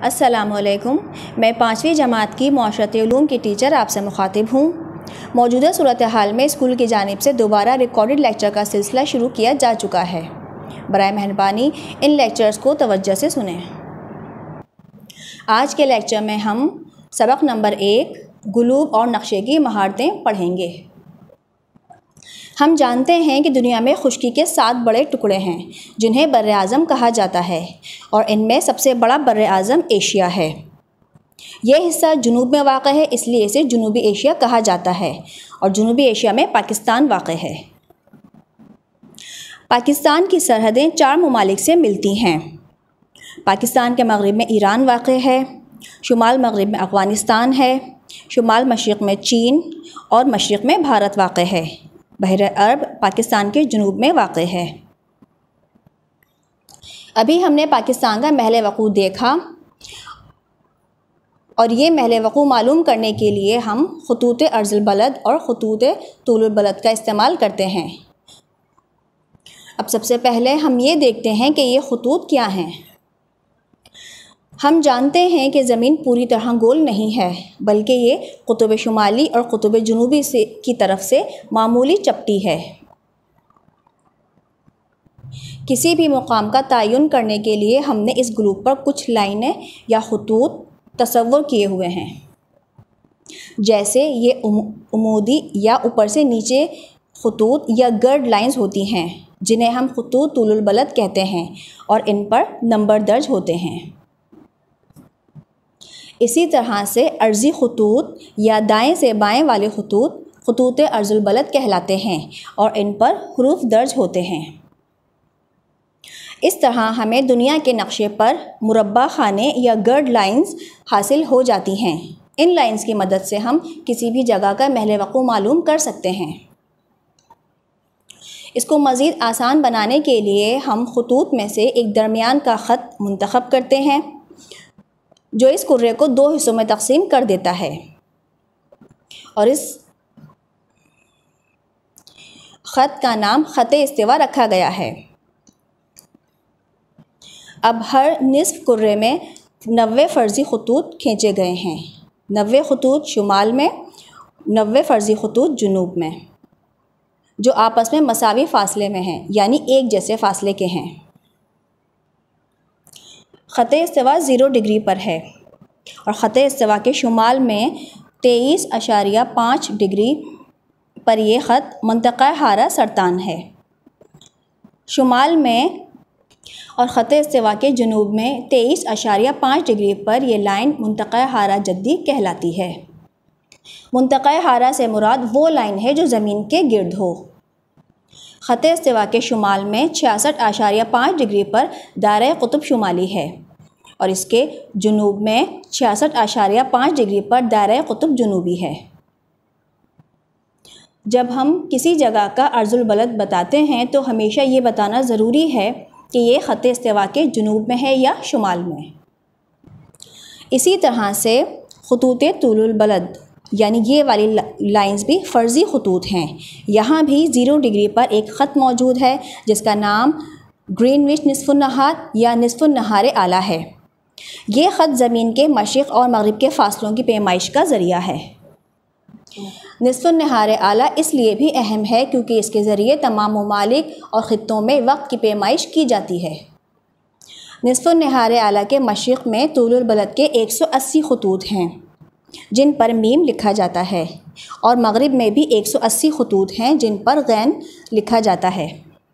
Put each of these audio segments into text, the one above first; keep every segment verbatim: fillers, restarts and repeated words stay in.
अस्सलामुअलैकुम। मैं पाँचवीं जमात की माशरती उलूम की टीचर आपसे मुखातिब हूँ। मौजूदा सूरत हाल में स्कूल की जानिब से दोबारा रिकॉर्डेड लेक्चर का सिलसिला शुरू किया जा चुका है। बराए मेहरबानी इन लेक्चर्स को तवज्जो से सुनें। आज के लेक्चर में हम सबक नंबर एक गुलूब और नक्शे की महारतें पढ़ेंगे। हम जानते हैं कि दुनिया में खुश्की के सात बड़े टुकड़े हैं जिन्हें बर्र आज़म कहा जाता है और इनमें सबसे बड़ा बर्र आज़म एशिया है। यह हिस्सा जुनूब में वाक़ है, इसलिए इसे जुनूबी एशिया कहा जाता है और जुनूबी एशिया में पाकिस्तान वाक़ है। पाकिस्तान की सरहदें चार ममालिक से मिलती हैं। पाकिस्तान के मगरिब में ईरान वाक़ है, शुमाल मगरिब में अफ़गानिस्तान है, शुमाल मशरिक़ में चीन और मशरिक़ में भारत वाक़ है। बहर अरब पाकिस्तान के जुनूब में वाक़ है। अभी हमने पाकिस्तान का महल वक़ू देखा और ये महल वक़ू मालूम करने के लिए हम ख़ुतूत अर्ज़ुल बलद और ख़ुतूत तूलुल बलद का इस्तेमाल करते हैं। अब सबसे पहले हम ये देखते हैं कि ये ख़ुतूत क्या हैं। हम जानते हैं कि ज़मीन पूरी तरह गोल नहीं है, बल्कि ये क़ुतुब शुमाली और क़ुतुब जुनूबी से की तरफ से मामूली चपटी है। किसी भी मुकाम का तयन करने के लिए हमने इस ग्रुप पर कुछ लाइनें या ख़ुतूत तसव्वुर किए हुए हैं। जैसे ये उमूदी या ऊपर से नीचे ख़ुतूत या गर्ड लाइंस होती हैं, जिन्हें हम ख़ुतूत तूलुल बलद कहते हैं और इन पर नंबर दर्ज होते हैं। इसी तरह से अर्ज़ी ख़ुतूत या दाएं से बाएं वाले ख़ुतूत ख़ुतूत अर्ज़ुल बलद कहलाते हैं और इन पर हुरूफ दर्ज होते हैं। इस तरह हमें दुनिया के नक्शे पर मुरब्बा खाने या गर्ड लाइंस हासिल हो जाती हैं। इन लाइंस की मदद से हम किसी भी जगह का महल वक़ू मालूम कर सकते हैं। इसको मज़ीद आसान बनाने के लिए हम ख़ुतूत में से एक दरमियान का ख़त मुंतख़ब करते हैं जो इस कुर्रे को दो हिस्सों में तकसीम कर देता है और इस ख़त का नाम ख़त इस्तिवा रखा गया है। अब हर निस्फ़ कुर्रे में नब्बे फ़र्ज़ी ख़ुतूत खींचे गए हैं। नब्बे ख़ुतूत शुमाल में, नब्बे फ़र्ज़ी ख़ुतूत जुनूब में, जो आपस में मसावी फ़ासले में हैं, यानी एक जैसे फ़ासले के हैं। ख़त इस्तिवा ज़ीरो डिग्री पर है और ख़त इस्तिवा के शुमाल में तेईस अशारिया पाँच डिग्री पर यह ख़त मंतक़ा हारा सरतान है। शुमाल में और ख़त इस्तिवा के जुनूब में तेईस अशारिया पाँच डिग्री पर यह लाइन मंतक़ा हारा जद्दी कहलाती है। मंतक़ा हारा से मुराद वो लाइन है जो ज़मीन के गिर्द हो। ख़त इस्तिवा के शुमाल में छियासठ आशारिया पाँच डिग्री पर दायरा क़ुतुब शुमाली है और इसके जुनूब में छियासठ आशारिया पाँच डिग्री पर दायरा क़ुतुब जुनूबी है। जब हम किसी जगह का अर्ज़ुल बलद बताते हैं तो हमेशा ये बताना ज़रूरी है कि ये ख़त इस्तिवा के जुनूब में है या शुमाल में। इसी तरह से ख़ुतूत तूलुल बलद यानी ये वाली लाइंस भी फ़र्ज़ी ख़ुतूत हैं। यहाँ भी ज़ीरो डिग्री पर एक ख़त मौजूद है जिसका नाम ग्रीनविच निस्फ़ुन नहार या निस्फ़ुन नहार आला है। ये ख़त ज़मीन के मशरिक़ और मग़रिब के फ़ासलों की पैमाइश का ज़रिया है। निस्फ़ुन नहार आला इसलिए भी अहम है क्योंकि इसके ज़रिए तमाम ममालिक और ख़ित्तों में वक्त की पैमाइश की जाती है। निस्फ़ुन नहार आला के मशरिक़ में तूलुल बलद के एक सौ अस्सी ख़ुतूत हैं जिन पर मीम लिखा जाता है और मग़रिब में भी एक सौ अस्सी ख़ुतूत हैं जिन पर गैन लिखा जाता है।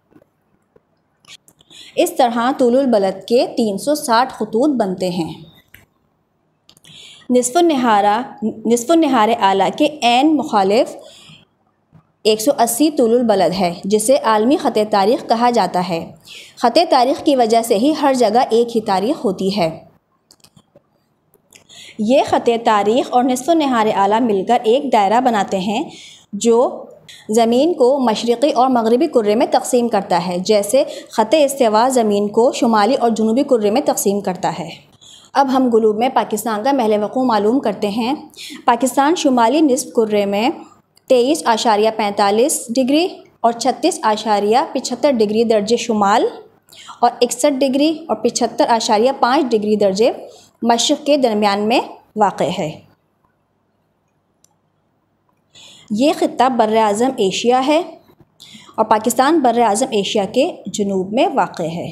इस तरह तूलुल बलद के तीन सौ साठ ख़ुतूत बनते हैं। निस्फ़ुन नहारा निस्फ़ुन नहार आला के ऐन मुखालिफ एक सौ अस्सी तूलुल बलद है जिसे आलमी ख़त तारीख़ कहा जाता है। ख़त तारीख़ की वजह से ही हर जगह एक ही तारीख़ होती है। ये ख़त तारीख़ और निस्फ़ुन नहार आला मिलकर एक दायरा बनाते हैं जो ज़मीन को मशरिक़ी और मग़रिबी कुर्रे में तक़सीम करता है, जैसे ख़त इस्तिवा ज़मीन को शुमाली और जुनूबी कुर्रे में तक़सीम करता है। अब हम गुलूब में पाकिस्तान का महल वक़ू मालूम करते हैं। पाकिस्तान शुमाली निस्फ़ कुर्रे में तेईस आशारिया पैंतालीस डिग्री और छत्तीस आशारिया पचहत्तर डिग्री दर्जे शुमाल और इकसठ डिग्री और पचहत्तर आशारिया पाँच डिग्री दर्जे मशरिक़ के दरमियान में वाक़ है। ये ख़ित्ता बर्र-ए-आज़म एशिया है और पाकिस्तान बर्र-ए-आज़म एशिया के जुनूब में वाक़ है।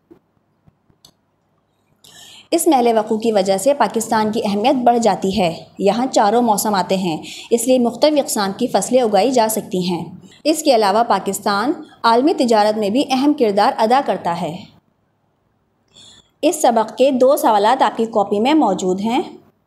इस महल वक़ूअ की वजह से पाकिस्तान की अहमियत बढ़ जाती है। यहाँ चारों मौसम आते हैं, इसलिए मुख्तलिफ़ अक़साम की फ़सलें उगाई जा सकती हैं। इसके अलावा पाकिस्तान आलमी तिजारत में भी अहम किरदार अदा करता है। इस सबक के दो सवालात आपकी कॉपी में मौजूद हैं।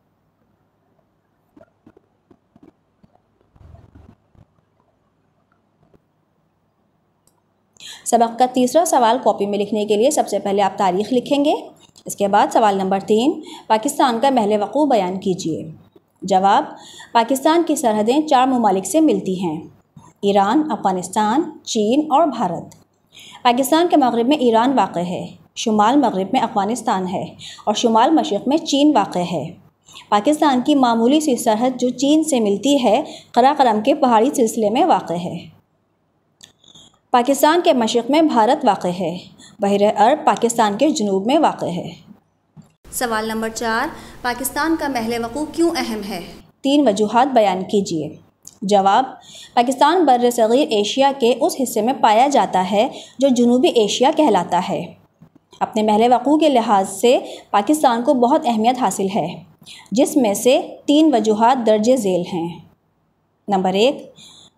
सबक का तीसरा सवाल कॉपी में लिखने के लिए सबसे पहले आप तारीख़ लिखेंगे। इसके बाद सवाल नंबर तीन, पाकिस्तान का महल वक़ूअ बयान कीजिए। जवाब, पाकिस्तान की सरहदें चार ममालिक से मिलती हैं: ईरान, अफ़गानिस्तान, चीन और भारत। पाकिस्तान के मग़रिब में ईरान वाक़ है, शुमाल मग़रिब में अफ़गानिस्तान है और शुमाल मशरिक़ में चीन वाक़ है। पाकिस्तान की मामूली सी सरहद जो चीन से मिलती है, क़राक़रम के पहाड़ी सिलसिले में वाक़ है। पाकिस्तान के मशरिक़ में भारत वाक़ है। बहर अरब पाकिस्तान के जुनूब में वाक़ है। सवाल नंबर चार, पाकिस्तान का महल वक़ूअ क्यों अहम है? तीन वजूहात बयान कीजिए। जवाब, पाकिस्तान बर्र सग़ीर एशिया के उस हिस्से में पाया जाता है जो जुनूबी एशिया कहलाता है। अपने महल वक़ूअ के लिहाज से पाकिस्तान को बहुत अहमियत हासिल है, जिसमें से तीन वजूहात दर्ज झेल हैं। नंबर एक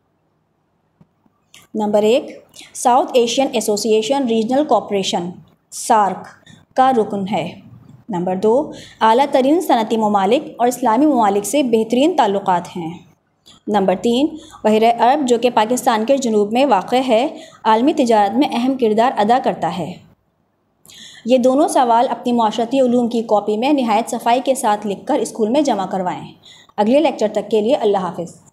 नंबर एक South Asian Association Regional Cooperation SAARC का रुकन है। नंबर दो, आला तरीन सनती ममालिक और इस्लामी ममालिक से बेहतरीन ताल्लुक़ात हैं। नंबर तीन, बहर अरब जो कि पाकिस्तान के जुनूब में वाक़ है, आलमी तिजारत में अहम किरदार अदा करता है। ये दोनों सवाल अपनी माशरती उलूम की कॉपी में निहायत सफाई के साथ लिखकर स्कूल में जमा करवाएं। अगले लेक्चर तक के लिए अल्लाह हाफ़िज़।